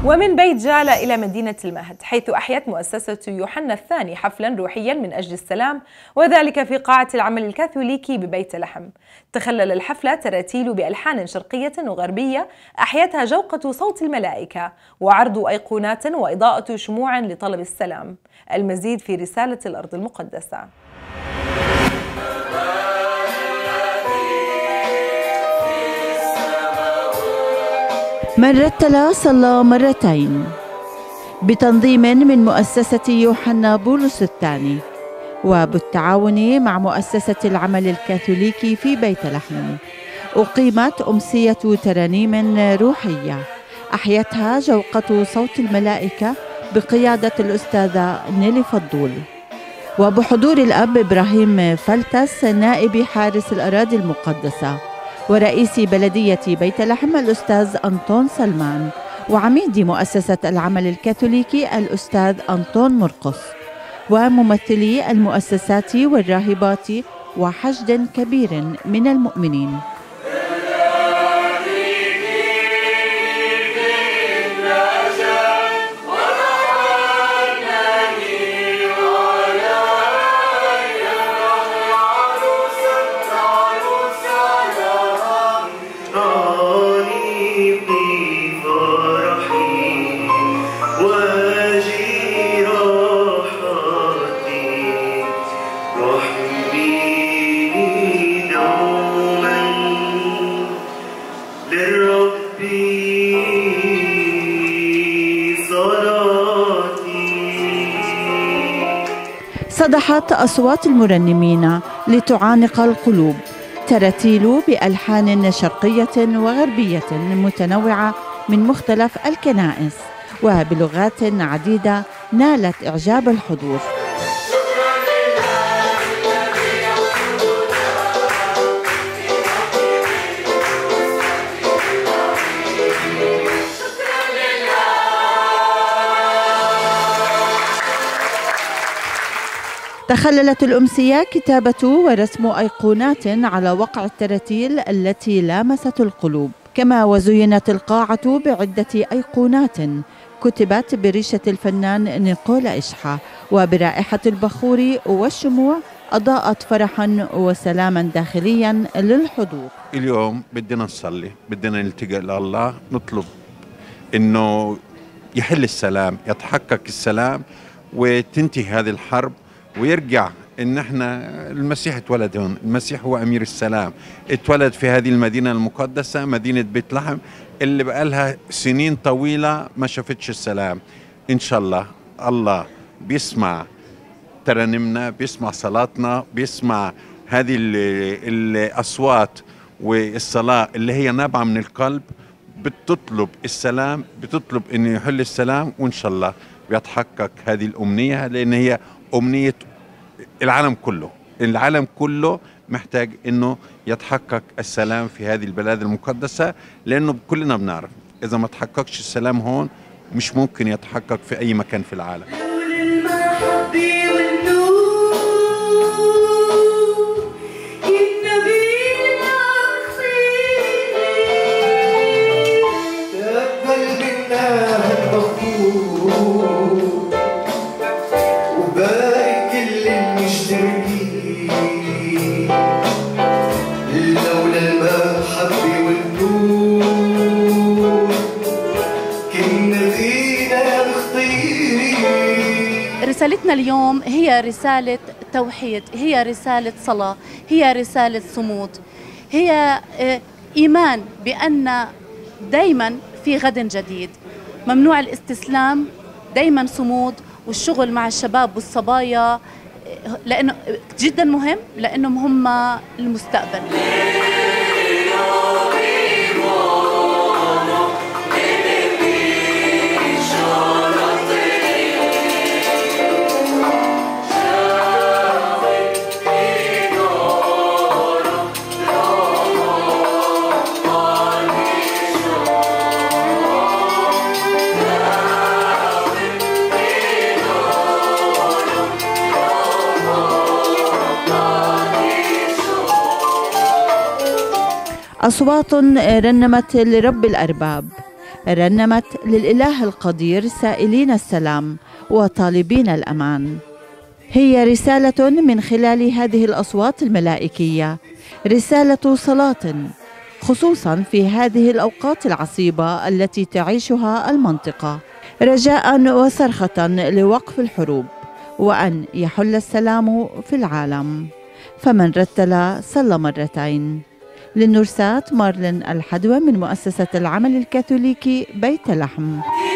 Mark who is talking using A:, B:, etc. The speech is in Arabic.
A: ومن بيت جالة إلى مدينة المهد، حيث أحيت مؤسسة يوحنا الثاني حفلا روحيا من أجل السلام، وذلك في قاعة العمل الكاثوليكي ببيت لحم. تخلل الحفل تراتيل بألحان شرقية وغربية أحيتها جوقة صوت الملائكة، وعرض أيقونات وإضاءة شموع لطلب السلام. المزيد في رسالة الأرض المقدسة.
B: من رتل صلى مرتين، بتنظيم من مؤسسة يوحنا بولس الثاني وبالتعاون مع مؤسسة العمل الكاثوليكي في بيت لحم، أقيمت أمسية ترانيم روحية أحيتها جوقة صوت الملائكة بقيادة الأستاذة نيلي فضول، وبحضور الأب إبراهيم فلتس نائب حارس الأراضي المقدسة، ورئيس بلدية بيت لحم الأستاذ أنطون سلمان، وعميد مؤسسة العمل الكاثوليكي الأستاذ أنطون مرقص، وممثلي المؤسسات والراهبات وحشد كبير من المؤمنين. صدحت أصوات المرنمين لتعانق القلوب، تراتيل بألحان شرقية وغربية متنوعة من مختلف الكنائس وبلغات عديدة نالت إعجاب الحضور. تخللت الأمسية كتابة ورسم أيقونات على وقع التراتيل التي لامست القلوب، كما وزينت القاعة بعدة أيقونات كتبت بريشة الفنان نيكولا إشحة، وبرائحة البخور والشموع أضاءت فرحا وسلاما داخليا للحضور.
C: اليوم بدنا نصلي، بدنا نلتجئ لله، نطلب إنه يحل السلام، يتحقق السلام وتنتهي هذه الحرب، ويرجع ان احنا المسيح اتولد هون، المسيح هو امير السلام، اتولد في هذه المدينه المقدسه مدينه بيت لحم اللي بقالها سنين طويله ما شافتش السلام. ان شاء الله الله بيسمع ترانيمنا، بيسمع صلاتنا، بيسمع هذه الاصوات والصلاه اللي هي نابعه من القلب، بتطلب السلام، بتطلب انه يحل السلام، وان شاء الله بيتحقق هذه الامنيه، لان هي أمنية العالم كله. العالم كله محتاج إنه يتحقق السلام في هذه البلاد المقدسة، لأنه كلنا بنعرف إذا ما تحققش السلام هون مش ممكن يتحقق في أي مكان في العالم.
D: رسالتنا اليوم هي رسالة توحيد، هي رسالة صلاة، هي رسالة صمود، هي إيمان بأن دايما في غد جديد، ممنوع الاستسلام، دايما صمود، والشغل مع الشباب والصبايا لأنه جدا مهم، لأنهم هم المستقبل.
B: أصوات رنمت لرب الأرباب، رنمت للإله القدير سائلين السلام وطالبين الأمان. هي رسالة من خلال هذه الأصوات الملائكية، رسالة صلاة، خصوصا في هذه الأوقات العصيبة التي تعيشها المنطقة، رجاء وصرخة لوقف الحروب وأن يحل السلام في العالم. فمن رتل صلى مرتين. للنورسات مارلين الحدوى من مؤسسة العمل الكاثوليكي بيت لحم.